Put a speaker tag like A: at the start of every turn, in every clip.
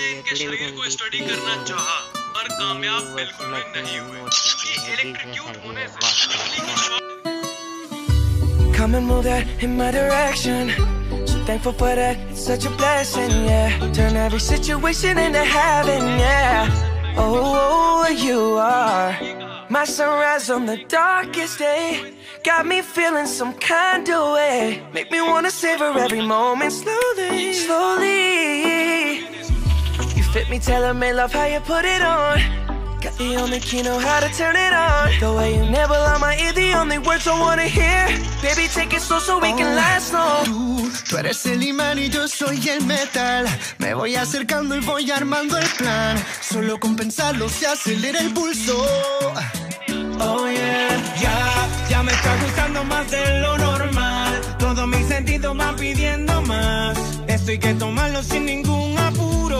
A: ने इनके शरीर को स्टडी करना चाहा, पर कामयाब बिल्कुल भी नहीं हुए, क्योंकि इलेक्ट्रोक्यूट होने से
B: Come and move that in my direction. So thankful for that, it's such a blessing, yeah. Turn every situation into heaven, yeah. Oh, you are my sunrise on the darkest day. Got me feeling some kind of way. Make me wanna savor every moment slowly, slowly. You fit me, tailor-made, love how you put it on. Got the only key, know how to turn it on. The way you nibble on my ear, the only words I wanna hear. Baby, take it slow so we can last long.
C: Tú eres el imán y yo soy el metal. Me voy acercando y voy armando el plan. Solo con pensarlo se acelera el pulso.
B: Oh yeah,
D: Ya me está gustando más de lo normal. Todos mis sentidos van pidiendo más. Esto hay que tomarlo sin ningún apuro.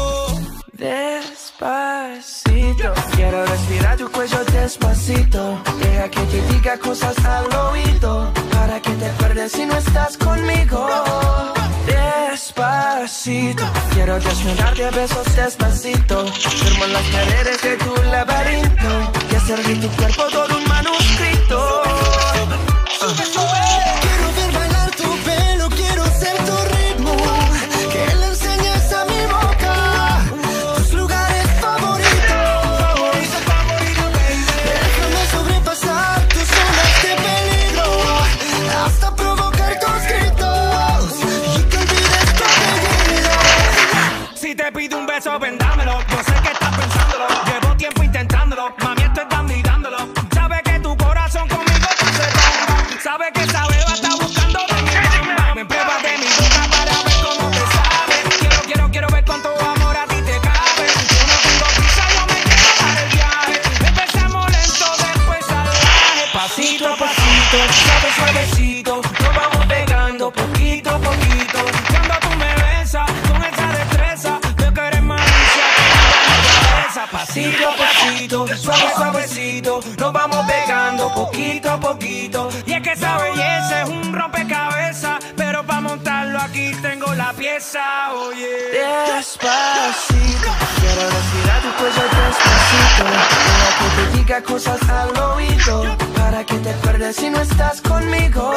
B: despacito. Quiero respirar tu cuello despacito. Deja que te diga cosas al oído, para que te acuerdes si no estás conmigo. Despacito. Quiero desnudarte a besos despacito. Firmo las paredes de tu laberinto y hacer de tu cuerpo todo un manuscrito.
C: Quiero ver bailar tu pelo, quiero ser tu ritmo. Que le enseñes a mi boca tus lugares favoritos. Déjame sobrepasar tus zonas de peligro, hasta provocar tus gritos y que olvides tu apellido.
D: Si te pido un beso, ven dámelo. Yo sé que estás pensándolo. Llevo tiempo intentándolo. Mami, esto es mirándolo. Sabes que tu corazón conmigo tú se bomba. Sabes que esa beba está buscando de mi bamba. Me prueba de mi boca para ver cómo te sabe. Quiero ver cuánto amor a ti te cabe. Yo no tengo prisa, yo me quiero dar el viaje. Empezamos lento, después salvaje.
B: Pasito a pasito, suave suavecito, nos vamos pegando poquito a poquito.
D: Cuando tú me besas con esa destreza, veo que eres malicia, que me cabeza.
B: Pasito a pasito, suave suavecito, nos vamos pegando poquito a poquito.
D: Y es que esa belleza es un rompecabezas, pero para montarlo aquí tengo la pieza, oye.
B: Despacito, quiero respirar tu cuello despacito. Deja que te diga cosas al oído, para que te acuerdes si no estás conmigo.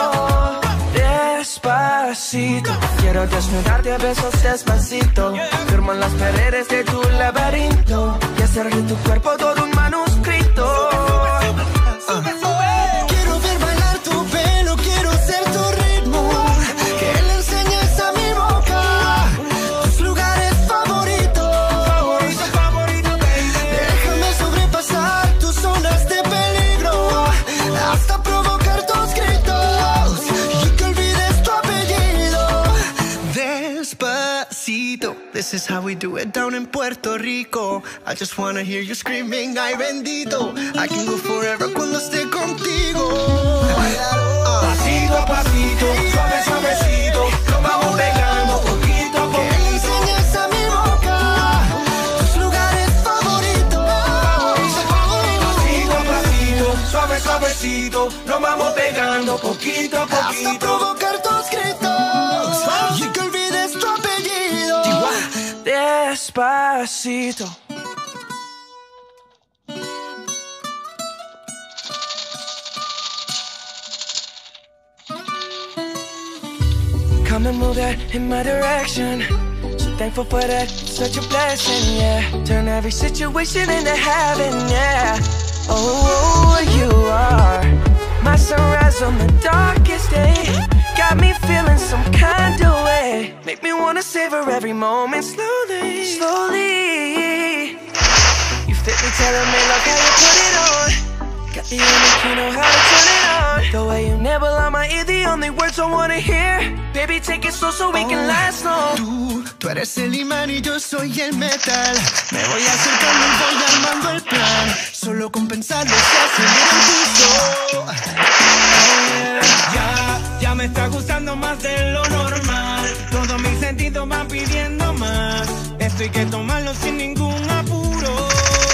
B: Despacito, quiero desnudarte a besos despacito. Firmo en las paredes de tu laberinto y hacer de tu cuerpo todo un manuscrito.
C: Quiero ver bailar tu pelo, quiero ser tu ritmo. Que le enseñes a mi boca tus lugares favoritos. Déjame sobrepasar tus zonas de peligro, hasta provocar tus gritos y que olvides tu apellido. Despacito, this is how we do it down in Puerto Rico. I just wanna hear you screaming, ay bendito. I can go forever cuando esté contigo.
B: Pasito a pasito, suave suavecito, nos vamos pegando poquito a
C: Que le
B: poquito.
C: enseñes a mi boca tus lugares favoritos.
B: Pasito a pasito, suave suavecito, nos vamos pegando poquito a
C: Hasta
B: poquito.
C: provocar tus gritos y que olvides tu apellido.
B: Despacito. Come and move that in my direction. So thankful for that, such a blessing, yeah. Turn every situation into heaven, yeah. Oh, you are my sunrise on the darkest day. Got me feeling some kind of way. Make me wanna savor every moment slowly, slowly. You fit me, telling me like how you put it on. Got the only key, know how to turn it on. The way you nibble on my ear, the only words I wanna hear. Baby, take it slow so we can last long.
C: Tú eres el imán y yo soy el metal. Me voy acercando y voy armando el plan. Solo con pensarlo se acelera el pulso.
D: Ya me está gustando más de lo normal. Todos mis sentidos van pidiendo más. Esto hay que tomarlo sin ningún apuro.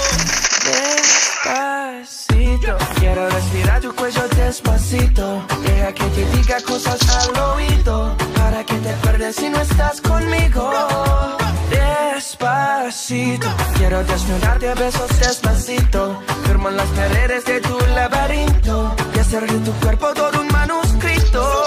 B: Despacito, quiero respirar tu cuello despacito. Deja que te diga cosas al oído, para que te acuerdes si no estás conmigo. Despacito. Despacito, quiero desnudarte a besos despacito. Firmo en las paredes de tu laberinto y hacer de tu cuerpo todo un manuscrito.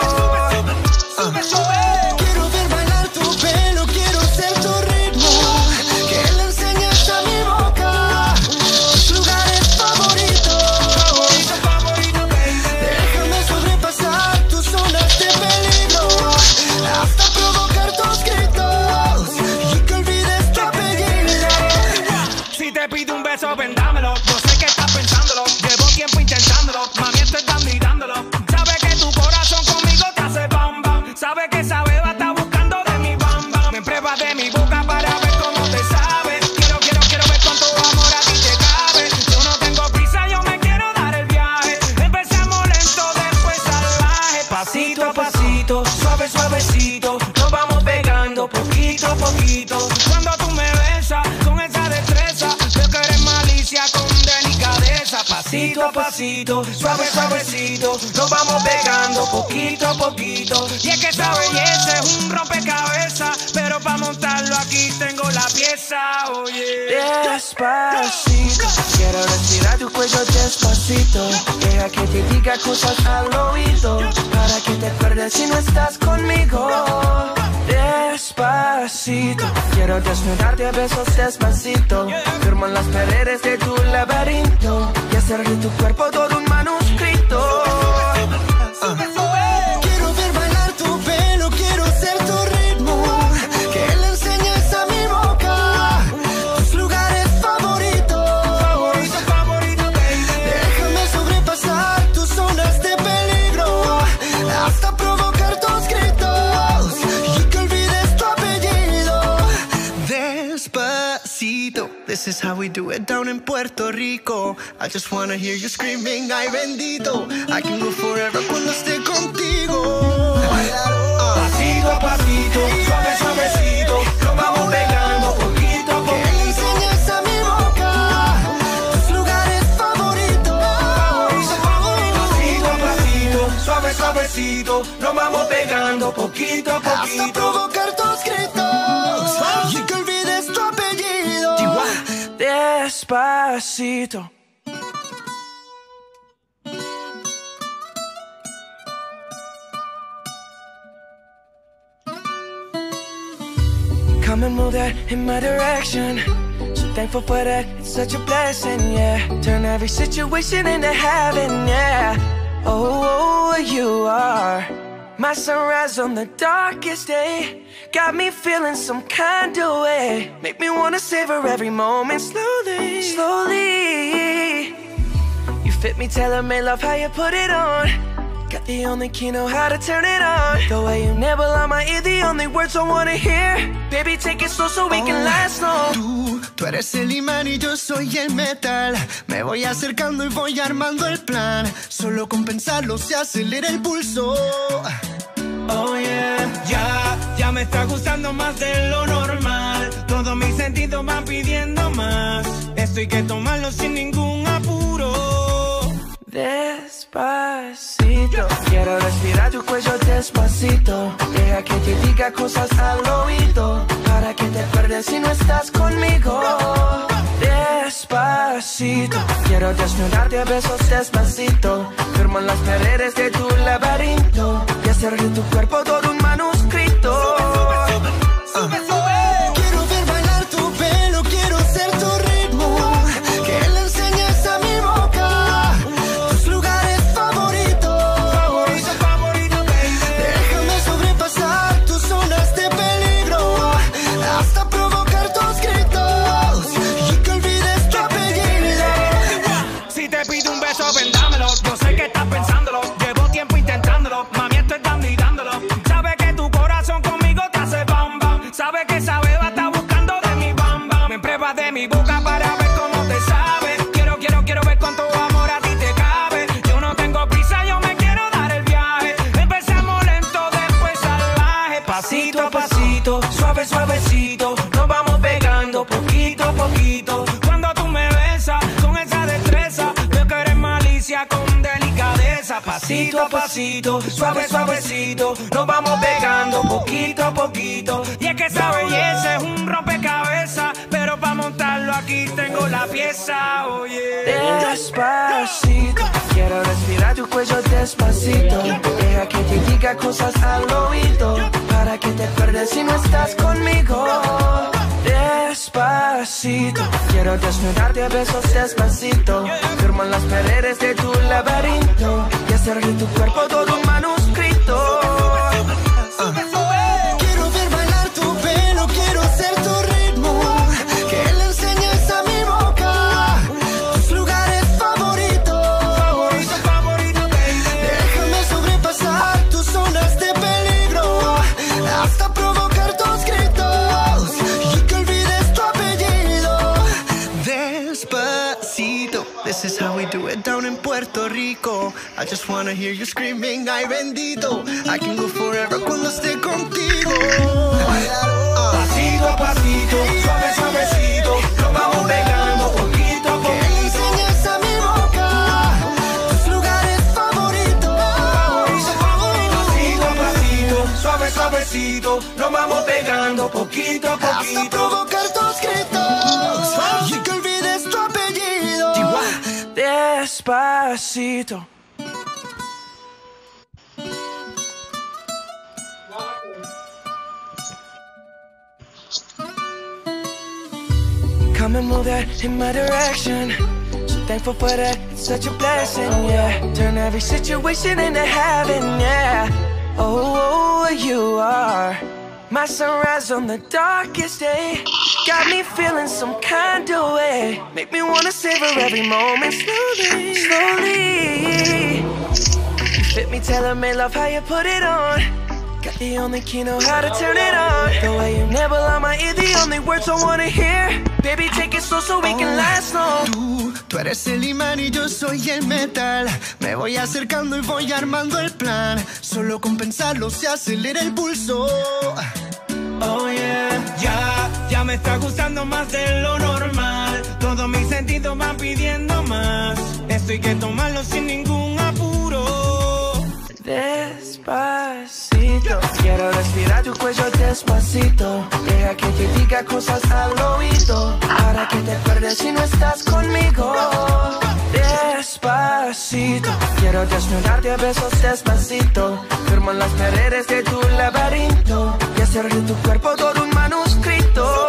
C: Quiero ver bailar tu pelo, quiero ser tu ritmo, que le enseñes a mi boca tus lugares favoritos. Déjame sobrepasar tus zonas de peligro, hasta provocar tus gritos y que olvides tu apellido.
D: Si te pido un beso, ven dámelo. Yo sé que estás pensándolo, llevo tiempo intentándolo. Mami, esto es dando y dándolo. Sabes que tu corazón conmigo te hace bam bam. Sabes que esa beba está buscando de mi bam bam. Me pruebas de mi boca para ver cómo te sabe. Quiero ver cuánto amor a ti te cabe. Yo no tengo prisa, yo me quiero dar el viaje. Empezamos lento, después salvaje. Pasito a pasito, suave suavecito, nos vamos pegando poquito a poquito. Cuando tú me besas con esa destreza, veo que eres malicia con delicadeza. Pasito a pasito, suave suavecito, nos vamos pegando poquito a poquito. Y es que esa belleza es un rompecabezas, pero para montarlo aquí tengo la pieza, oye.
B: Despacito, quiero respirar tu cuello despacito. Deja que te diga cosas al oído, para que te acuerdes si no estás conmigo. Despacito, quiero desnudarte a besos despacito. Firmo en las paredes de tu laberinto y hacer de tu cuerpo todo un manuscrito.
C: Quiero ver bailar tu pelo, quiero ser tu ritmo, que le enseñes a mi boca tus lugares favoritos. Déjame sobrepasar tus zonas de peligro, hasta provocar tus gritos y que olvides tu apellido. Despacito, this is how we do it down in Puerto Rico. I just wanna hear you screaming, ay bendito. I can go forever cuando esté contigo.
D: Pasito a pasito, suave suavecito, nos vamos pegando poquito a
C: Que le
D: poquito.
C: enseñes a mi boca tus lugares favoritos.
D: Pasito a pasito, suave suavecito, nos vamos pegando poquito a
C: Hasta
D: poquito.
C: provocar tus gritos y que olvides tu apellido.
B: Despacito. Come and move that in my direction. So thankful for that, it's such a blessing, yeah. Turn every situation into heaven, yeah. Oh, you are my sunrise on the darkest day. Got me feeling some kind of way. Make me wanna savor every moment slowly, slowly. You fit me, tailor-made, love how you put it on. Got the only key, know how to turn it on. The way you nibble on my ear, the only words I wanna hear. Baby, take it slow so we can last long.
C: Tú eres el imán y yo soy el metal. Me voy acercando y voy armando el plan. Solo con pensarlo se acelera el pulso.
D: Oh yeah, ya me está gustando más de lo normal. Todos mis sentidos van pidiendo más. Esto hay que tomarlo sin ningún apuro.
B: Despacito, quiero respirar tu cuello despacito. Deja que te diga cosas al oído, para que te acuerdes si no estás conmigo. Despacito, quiero desnudarte a besos despacito. Firmo en las paredes de tu laberinto y hacer de tu cuerpo todo un manuscrito.
C: Quiero ver bailar tu pelo, quiero ser tu ritmo, que le enseñes a mi boca tus lugares favoritos. Déjame sobrepasar tus zonas de peligro, hasta provocar tus gritos y que olvides tu apellido.
D: Si te pido un beso, ven dámelo. Yo sé que estás pensándolo, llevo tiempo intentándolo. Mami, esto es dando y dándolo. Sabes que tu corazón conmigo te hace bam bam. Sabes que esa beba está buscando de mi bam bam. Me pruebas de mi boca para ver cómo te sabe. Quiero ver cuánto amor a ti te cabe. Yo no tengo prisa, yo me quiero dar el viaje. Empezamos lento, después salvaje. Pasito a pasito, suave suavecito, nos vamos pegando poquito a poquito. Cuando tú me besas con esa destreza, veo que eres malicia con delicadeza. Pasito a pasito, suave suavecito, nos vamos pegando poquito a poquito. Y es que esa belleza es un rompecabezas, pero tengo la pieza, oye.
B: Despacito, quiero respirar tu cuello despacito. Deja que te diga cosas al oído, para que te acuerdes si no estás conmigo. Despacito, quiero desnudarte a besos despacito. Firmo en las paredes de tu laberinto y hacer de tu cuerpo todo un manuscrito.
C: Quiero ver bailar tu pelo, quiero ser tu ritmo, que le enseñes a mi boca tus lugares favoritos. Déjame sobrepasar tus zonas de peligro, hasta provocar tus gritos y que olvides tu apellido. Despacito, this is how we do it down in Puerto Rico. I just wanna hear you screaming, ay bendito. I can go forever cuando esté contigo.
D: Pasito a pasito, suave suavecito, nos vamos pegando poquito a
C: Que le
D: poquito.
C: enseñes a mi boca tus lugares favoritos.
D: Pasito a pasito, suave suavecito, nos vamos pegando poquito a
C: Hasta
D: poquito.
C: provocar tus gritos y que olvides tu apellido.
B: Despacito. Come and move that in my direction. So thankful for that, it's such a blessing, yeah. Turn every situation into heaven, yeah. Oh, you are my sunrise on the darkest day. Got me feeling some kind of way. Make me wanna savor every moment slowly, slowly. You fit me, tailor-made, love how you put it on. Got the only key, know how to turn it on. The way you nibble on my ear, the only words I wanna hear. Baby, take it slow so we can last long.
C: Tú eres el imán y yo soy el metal. Me voy acercando y voy armando el plan. Solo con pensarlo se acelera el pulso.
D: Oh yeah, ya me está gustando más de lo normal. Todos mis sentidos van pidiendo más. Esto hay que tomarlo sin ningún apuro.
B: Despacito, quiero respirar tu cuello despacito. Deja que te diga cosas al oído, para que te acuerdes si no estás conmigo. Despacito, quiero desnudarte a besos despacito. Firmo en las paredes de tu laberinto y hacer de tu cuerpo todo un manuscrito.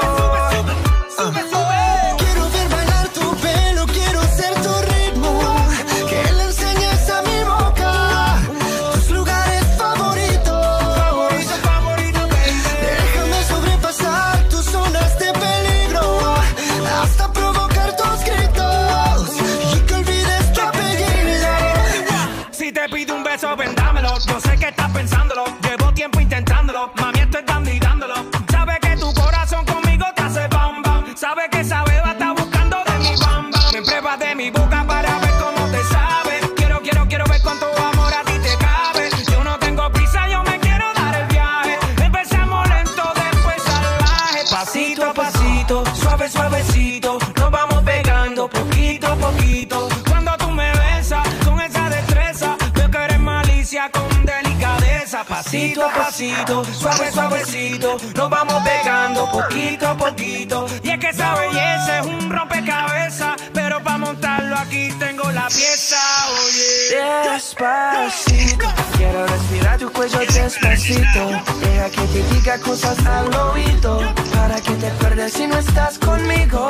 C: Quiero ver bailar tu pelo, quiero ser tu ritmo, que le enseñes a mi boca tus lugares favoritos. Déjame sobrepasar tus zonas de peligro, hasta provocar tus gritos y que olvides tu apellido.
D: Si te pido un beso, vendámelo. Yo sé que estás pensándolo. Llevo tiempo intentándolo. Mami, esto es dando y dándolo. Sabes que tu corazón conmigo te hace bam bam. Sabes que esa beba está buscando de mi bam bam. Me pruebas de mi boca para ver cómo te sabe. Quiero ver cuánto amor a ti te cabe. Yo no tengo prisa, yo me quiero dar el viaje. Empezamos lento, después salvaje. Pasito a pasito, suave suavecito, nos vamos pegando poquito a poquito. Cuando tú me besas con esa destreza, veo que eres malicia con delicadeza. Pasito a pasito, suave suavecito, nos vamos pegando poquito a poquito. Y es que esa belleza es un rompecabezas, pero para montarlo aquí tengo la pieza, oye.
B: Despacito, quiero respirar tu cuello despacito. Deja que te diga cosas al oído, para que te acuerdes si no estás conmigo.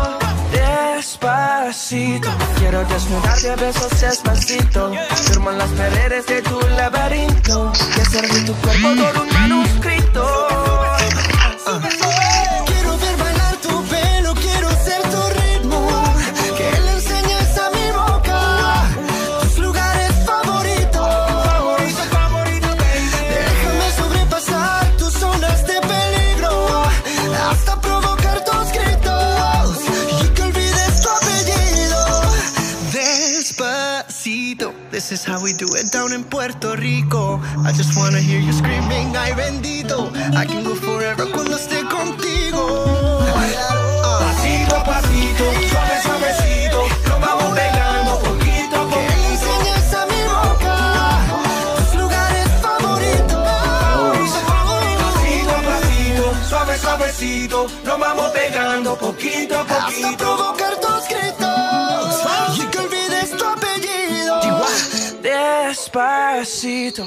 B: Despacito, quiero desnudarte a besos despacito. Firmo en las paredes de tu laberinto y hacer de tu cuerpo todo un manuscrito.
C: Quiero ver bailar tu pelo, quiero ser tu ritmo, que le enseñes a mi boca tus lugares favoritos. Déjame sobrepasar tus zonas de peligro, hasta provocar tus gritos y que olvides tu apellido. Despacito, this is how we do it down in Puerto Rico. I just wanna hear you screaming, ay bendito. I can go forever cuando esté contigo.
D: Pasito a pasito, suave suavecito, nos vamos pegando poquito a
C: Que le
D: poquito.
C: enseñes a mi boca tus lugares favoritos.
D: Pasito a pasito, suave suavecito,
B: pasito, nos vamos pegando poquito a poquito.
C: Hasta provocar tus gritos y que olvides tu apellido.
B: Despacito.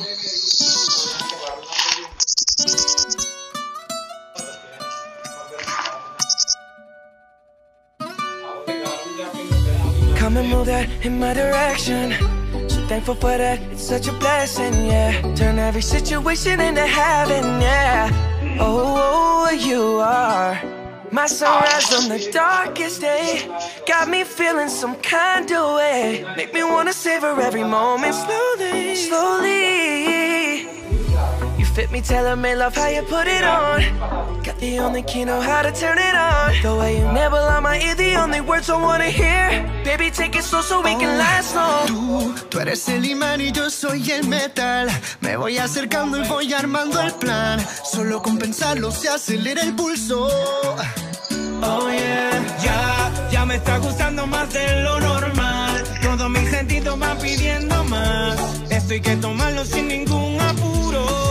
B: Come and move that in my direction. So thankful for that, it's such a blessing, yeah. Turn every situation into heaven, yeah. Oh, you are my sunrise on the darkest day. Got me feeling some kind of way. Make me wanna savor every moment slowly, slowly. You fit me, tailor-made, love how you put it on. Got the only key, know how to turn it on. The way you nibble on my ear, the only words I wanna hear. Baby, take it slow so we can last long.
C: Tú eres el imán y yo soy el metal. Me voy acercando y voy armando el plan. Solo con pensarlo se acelera el pulso.
D: Oh yeah, ya me está gustando más de lo normal. Todos mis sentidos van pidiendo más. Esto hay que tomarlo sin ningún apuro.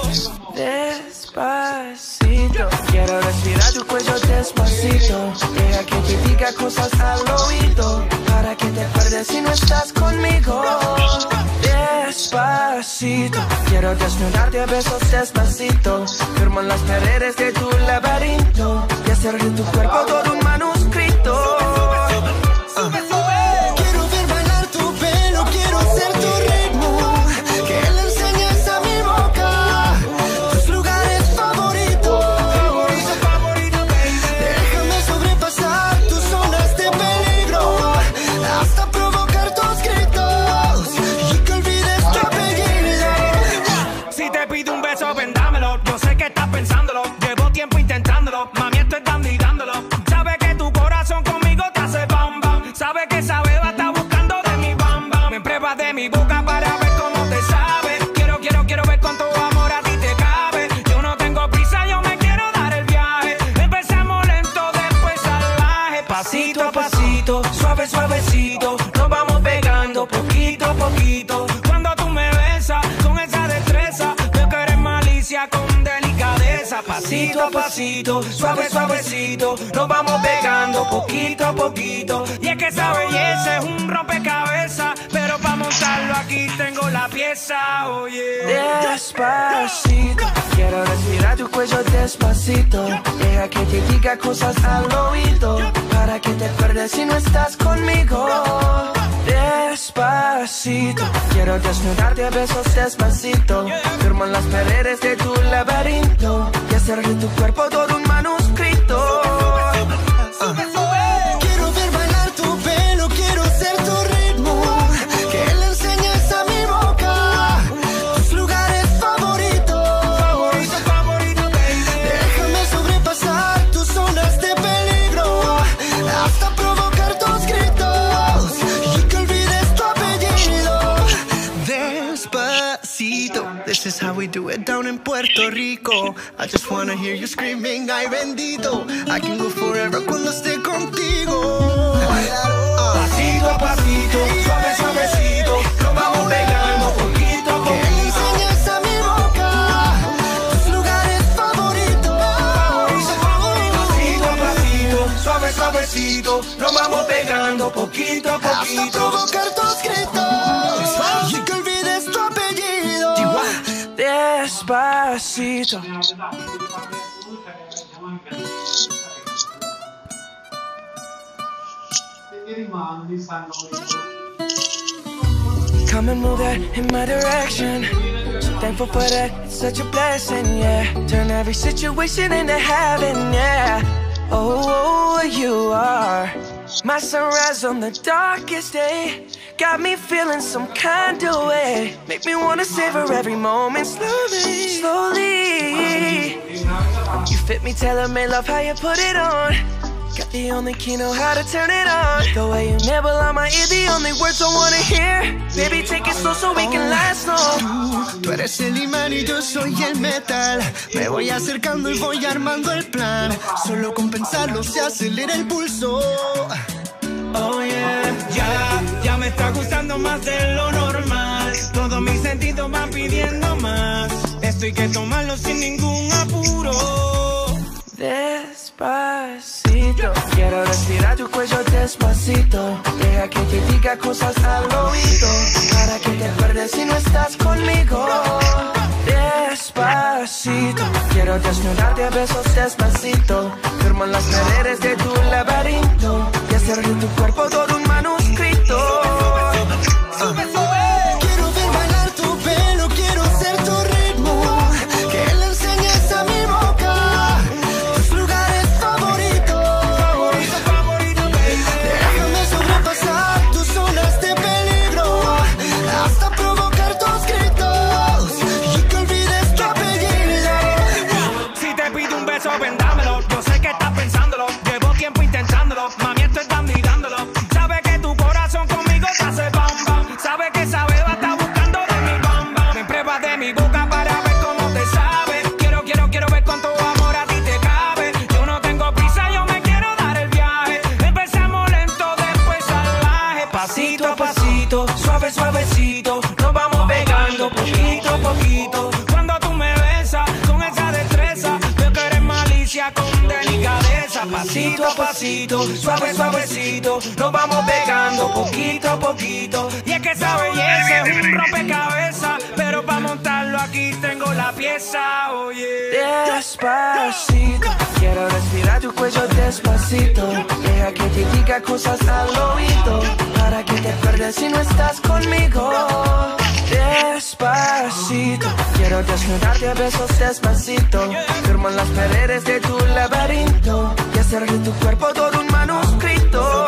B: Despacito, quiero respirar tu cuello despacito. Deja que te diga cosas al oído, para que te acuerdes si no estás conmigo. Despacito, quiero desnudarte a besos despacito. Firmo en las paredes de tu laberinto y hacer de tu cuerpo todo un manuscrito.
C: Quiero ver bailar tu pelo, quiero ser tu ritmo. Que le enseñes a mi boca tus lugares favoritos. Déjame sobrepasar tus zonas de peligro, hasta provocar tus gritos y que olvides tu apellido.
D: Si te pido un beso, ven dámelo. Yo sé que estás pensándolo. Llevo tiempo intentándolo. Mami, esto es dando y dándolo. Sabes que tu corazón conmigo te hace bam bam. Sabes que esa beba está buscando de mi bam bam. Me pruebas de mi boca para ver cómo te sabe. Quiero ver cuánto amor a ti te cabe. Yo no tengo prisa, yo me quiero dar el viaje. Empezamos lento, después salvaje. Pasito a pasito, suave, suavecito. Nos vamos pegando poquito a poquito. Cuando tú me besas con esa destreza, veo que eres malicia con delicadeza. Pasito a pasito, suave, suavecito. Nos vamos pegando poquito a poquito. Y es que esa belleza es un rompecabezas, pero para montarlo aquí tengo la pieza, oye.
B: Despacito, quiero respirar tu cuello despacito. Deja que te diga cosas al oído, para que te acuerdes si no estás conmigo. Despacito, quiero desnudarte a besos despacito. Firmo en las paredes de tu laberinto y hacer de tu cuerpo todo un manuscrito.
C: Quiero ver bailar tu pelo, quiero ser tu ritmo. Que le enseñes a mi boca tus lugares favoritos. Déjame sobrepasar tus zonas de peligro, hasta provocar tus gritos y que olvides tu apellido. Despacito, this is how we do it down in Puerto Rico. I just wanna hear you screaming, ay bendito. I can go forever cuando esté contigo.
D: Pasito a pasito, suave, suavecito. Nos vamos pegando poquito a
C: Que le
D: poquito.
C: enseñes a mi boca tus lugares favoritos.
D: Pasito a pasito, suave, suavecito. Nos vamos pegando poquito a
C: Hasta
D: poquito.
C: provocar tus gritos y que olvides tu apellido.
B: Despacito. Come and move that in my direction. So thankful for that, it's such a blessing, yeah. Turn every situation into heaven, yeah. Oh, you are my sunrise on the darkest day. Got me feeling some kind of way. Make me wanna savor every moment slowly, slowly. You fit me, tailor-made, love how you put it on. Got the only key, know how to turn it on. The way you nibble on my ear, the only words I wanna hear. Baby, take it slow so we can last long.
C: Tú eres el imán y yo soy el metal. Me voy acercando y voy armando el plan. Solo con pensarlo se acelera el pulso.
D: Oh yeah, ya me está gustando más de lo normal. Todos mis sentidos van pidiendo más. Esto hay que tomarlo sin ningún apuro.
B: Despacito. Despacito, quiero respirar tu cuello despacito. Deja que te diga cosas al oído, para que te acuerdes si no estás conmigo. Despacito, quiero desnudarte a besos despacito. Firmo en las paredes de tu laberinto y hacer de tu cuerpo todo un manuscrito.
C: Quiero ver bailar tu pelo, quiero ser tu ritmo, que le enseñes a mi boca tus lugares favoritos. Déjame sobrepasar tus zonas de peligro, hasta provocar tus gritos y que olvides tu apellido.
D: Si te pido un beso, ven dámelo. Yo sé que estás pensándolo, llevo tiempo intentándolo. Mami, esto es mirándolo. Sabe que tu corazón conmigo te hace bam bam. Sabe que esa beba está buscando de mi bam bam. Me pruebas de mi boca para ver cómo te sabe. Quiero ver cuánto amor a ti te cabe. Yo no tengo prisa, yo me quiero dar el viaje. Empezamos lento, después salvaje. Pasito a pasito, suave suavecito, nos vamos pegando poquito a poquito. Cuando tú me besas con esa destreza, veo que eres malicia con delicadeza. Pasito a pasito, suave suavecito, nos vamos pegando poquito a poquito. Y es que esa belleza es un rompecabezas, pero para montarlo aquí tengo la pieza, oye.
B: Despacito, quiero respirar tu cuello despacito. Deja que te diga cosas al oído, para que te acuerdes si no estás conmigo. Despacito, quiero desnudarte a besos despacito. Firmo en las paredes de tu laberinto y hacer de tu cuerpo todo un manuscrito.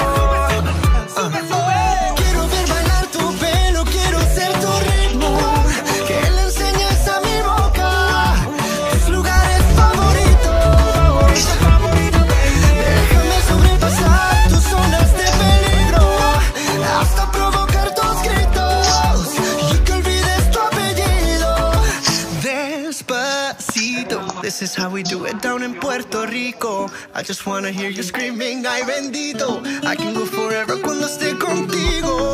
C: Quiero ver bailar tu pelo, quiero ser tu ritmo, que le enseñes a mi boca tus lugares favoritos. Déjame sobrepasar tus zonas de peligro, hasta provocar tus gritos y que olvides tu apellido. Despacito, this is how we do it down in Puerto Rico. I just wanna hear you screaming, ay bendito. I can go forever cuando esté contigo.